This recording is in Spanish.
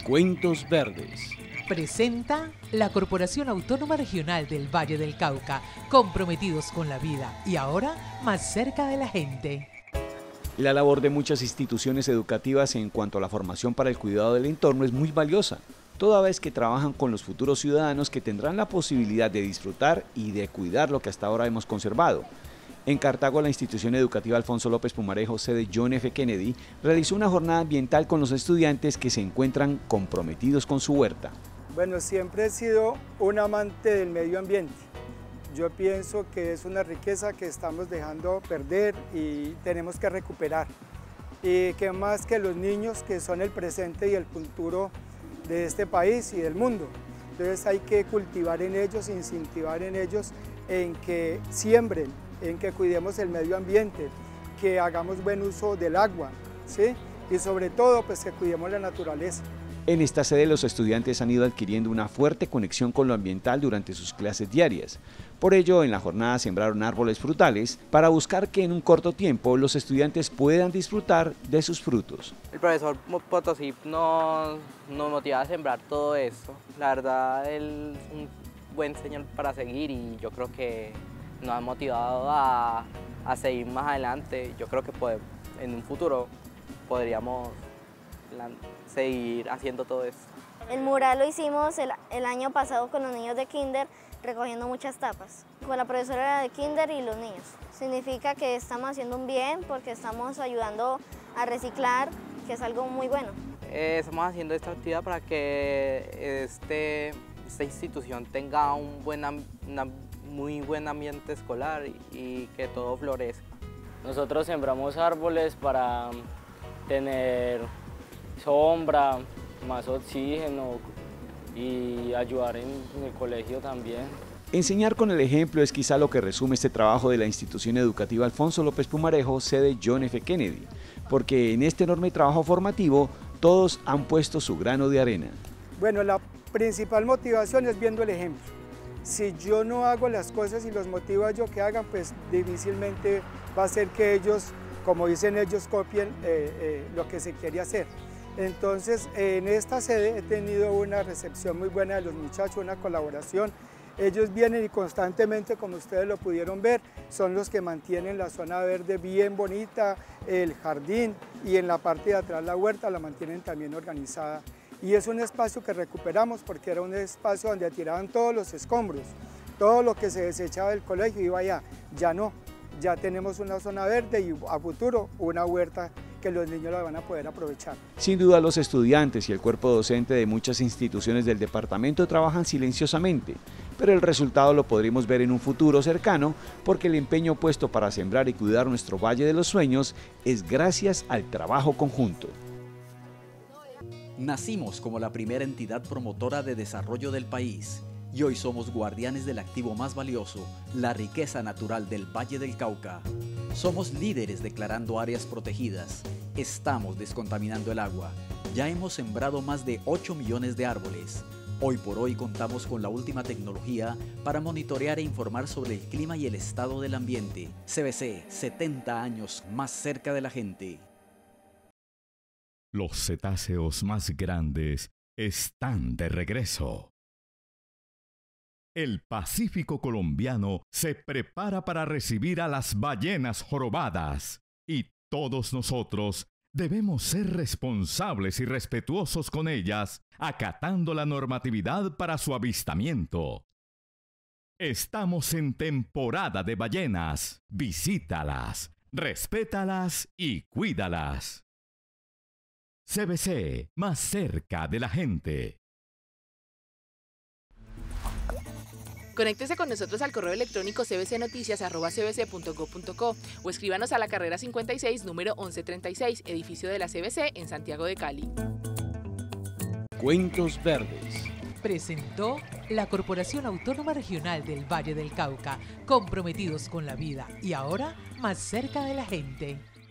Cuentos Verdes. Presenta la Corporación Autónoma Regional del Valle del Cauca, comprometidos con la vida y ahora más cerca de la gente. La labor de muchas instituciones educativas en cuanto a la formación para el cuidado del entorno es muy valiosa, toda vez que trabajan con los futuros ciudadanos que tendrán la posibilidad de disfrutar y de cuidar lo que hasta ahora hemos conservado. En Cartago, la institución educativa Alfonso López Pumarejo, sede John F. Kennedy, realizó una jornada ambiental con los estudiantes que se encuentran comprometidos con su huerta. Bueno, siempre he sido un amante del medio ambiente. Yo pienso que es una riqueza que estamos dejando perder y tenemos que recuperar. Y que más que los niños, que son el presente y el futuro de este país y del mundo. Entonces hay que cultivar en ellos, incentivar en ellos en que siembren, en que cuidemos el medio ambiente, que hagamos buen uso del agua, ¿sí? Y sobre todo pues que cuidemos la naturaleza. En esta sede los estudiantes han ido adquiriendo una fuerte conexión con lo ambiental durante sus clases diarias. Por ello, en la jornada sembraron árboles frutales para buscar que en un corto tiempo los estudiantes puedan disfrutar de sus frutos. El profesor Potosí nos motiva a sembrar todo esto. La verdad, él es un buen señor para seguir y yo creo que nos ha motivado a seguir más adelante. Yo creo que en un futuro podríamos seguir haciendo todo esto. El mural lo hicimos el año pasado con los niños de kinder, recogiendo muchas tapas, con la profesora de kinder y los niños. Significa que estamos haciendo un bien porque estamos ayudando a reciclar, que es algo muy bueno. Estamos haciendo esta actividad para que esta institución tenga un muy buen ambiente escolar y que todo florezca. Nosotros sembramos árboles para tener sombra, más oxígeno y ayudar en el colegio también. Enseñar con el ejemplo es quizá lo que resume este trabajo de la institución educativa Alfonso López Pumarejo, sede John F. Kennedy, porque en este enorme trabajo formativo todos han puesto su grano de arena. Bueno, la principal motivación es viendo el ejemplo. Si yo no hago las cosas y los motivo a ellos que hagan, pues difícilmente va a ser que ellos, como dicen ellos, copien lo que se quiere hacer. Entonces, en esta sede he tenido una recepción muy buena de los muchachos, una colaboración. Ellos vienen y constantemente, como ustedes lo pudieron ver, son los que mantienen la zona verde bien bonita, el jardín y en la parte de atrás la huerta la mantienen también organizada. Y es un espacio que recuperamos porque era un espacio donde tiraban todos los escombros, todo lo que se desechaba del colegio iba allá, ya no, ya tenemos una zona verde y a futuro una huerta que los niños la van a poder aprovechar. Sin duda los estudiantes y el cuerpo docente de muchas instituciones del departamento trabajan silenciosamente, pero el resultado lo podremos ver en un futuro cercano porque el empeño puesto para sembrar y cuidar nuestro Valle de los Sueños es gracias al trabajo conjunto. Nacimos como la primera entidad promotora de desarrollo del país y hoy somos guardianes del activo más valioso, la riqueza natural del Valle del Cauca. Somos líderes declarando áreas protegidas, estamos descontaminando el agua, ya hemos sembrado más de 8 millones de árboles. Hoy por hoy contamos con la última tecnología para monitorear e informar sobre el clima y el estado del ambiente. CBC, 70 años más cerca de la gente. Los cetáceos más grandes están de regreso. El Pacífico colombiano se prepara para recibir a las ballenas jorobadas y todos nosotros debemos ser responsables y respetuosos con ellas, acatando la normatividad para su avistamiento. Estamos en temporada de ballenas. Visítalas, respétalas y cuídalas. CBC, más cerca de la gente. Conéctese con nosotros al correo electrónico cbcnoticias@cbc.gov.co o escríbanos a la carrera 56, número 1136, edificio de la CBC en Santiago de Cali. Cuentos Verdes. Presentó la Corporación Autónoma Regional del Valle del Cauca, comprometidos con la vida y ahora más cerca de la gente.